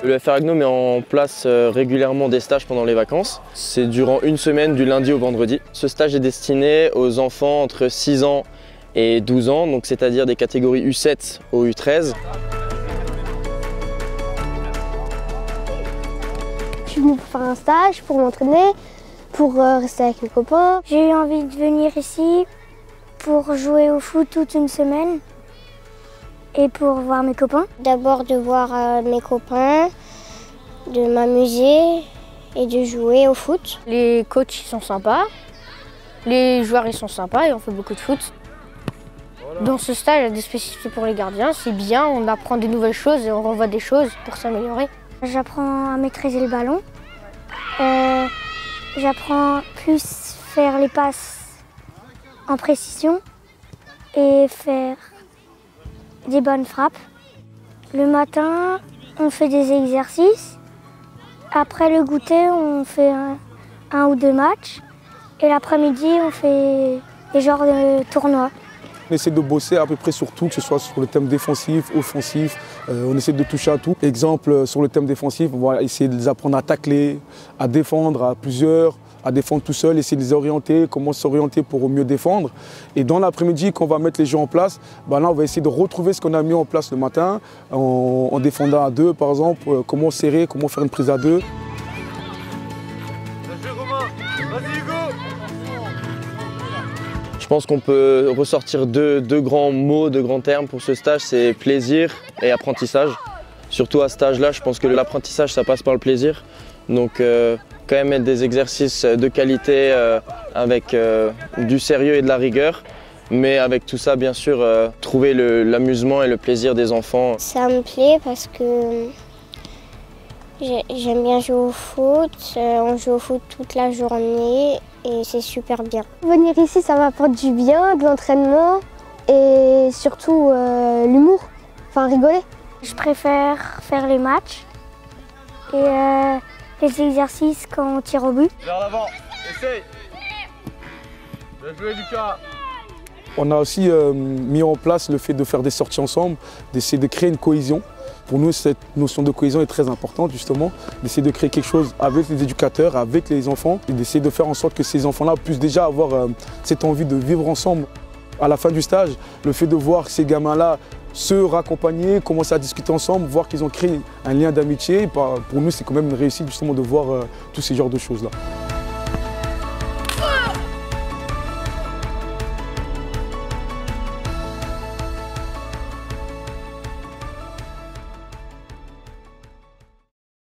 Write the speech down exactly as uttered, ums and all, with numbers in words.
Le F R Agno met en place régulièrement des stages pendant les vacances. C'est durant une semaine du lundi au vendredi. Ce stage est destiné aux enfants entre six ans et douze ans, donc c'est-à-dire des catégories U sept au U treize. Je suis venue pour faire un stage, pour m'entraîner, pour rester avec mes copains. J'ai eu envie de venir ici pour jouer au foot toute une semaine et pour voir mes copains. D'abord de voir euh, mes copains, de m'amuser et de jouer au foot. Les coachs ils sont sympas, les joueurs ils sont sympas et on fait beaucoup de foot. Dans ce stage, il y a des spécificités pour les gardiens, c'est bien, on apprend des nouvelles choses et on revoit des choses pour s'améliorer. J'apprends à maîtriser le ballon, euh, j'apprends plus faire les passes en précision et faire des bonnes frappes. Le matin, on fait des exercices. Après le goûter, on fait un, un ou deux matchs. Et l'après-midi, on fait des genres de tournois. On essaie de bosser à peu près sur tout, que ce soit sur le thème défensif, offensif. Euh, on essaie de toucher à tout. Exemple, sur le thème défensif, on va essayer de les apprendre à tacler, à défendre à plusieurs, à défendre tout seul, essayer de les orienter, comment s'orienter pour mieux défendre. Et dans l'après-midi, quand on va mettre les jeux en place, bah là, on va essayer de retrouver ce qu'on a mis en place le matin, en, en défendant à deux, par exemple, euh, comment serrer, comment faire une prise à deux. Je pense qu'on peut ressortir deux, deux grands mots, deux grands termes pour ce stage, c'est plaisir et apprentissage. Surtout à cet âge-là, je pense que l'apprentissage, ça passe par le plaisir. Donc euh, quand même mettre des exercices de qualité euh, avec euh, du sérieux et de la rigueur. Mais avec tout ça, bien sûr, euh, trouver l'amusement et le plaisir des enfants. Ça me plaît parce que j'aime bien jouer au foot. On joue au foot toute la journée et c'est super bien. Venir ici, ça m'apporte du bien, de l'entraînement et surtout euh, l'humour, enfin rigoler. Je préfère faire les matchs et euh, les exercices quand on tire au but. Vers l'avant, essaye. Bien joué Lucas. On a aussi euh, mis en place le fait de faire des sorties ensemble, d'essayer de créer une cohésion. Pour nous, cette notion de cohésion est très importante, justement, d'essayer de créer quelque chose avec les éducateurs, avec les enfants, et d'essayer de faire en sorte que ces enfants-là puissent déjà avoir euh, cette envie de vivre ensemble. À la fin du stage, le fait de voir ces gamins-là se raccompagner, commencer à discuter ensemble, voir qu'ils ont créé un lien d'amitié, pour nous, c'est quand même une réussite justement de voir euh, tous ces genres de choses-là.